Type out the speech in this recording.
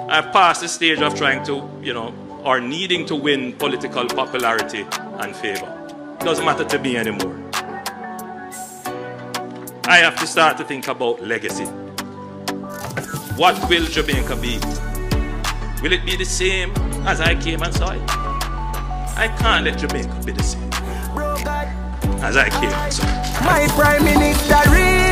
I've passed the stage of trying to, you know, or needing to win political popularity and favor. It doesn't matter to me anymore. I have to start to think about legacy. What will Jamaica be? Will it be the same as I came and saw it? I can't let Jamaica be the same as I came and saw it. My Prime Minister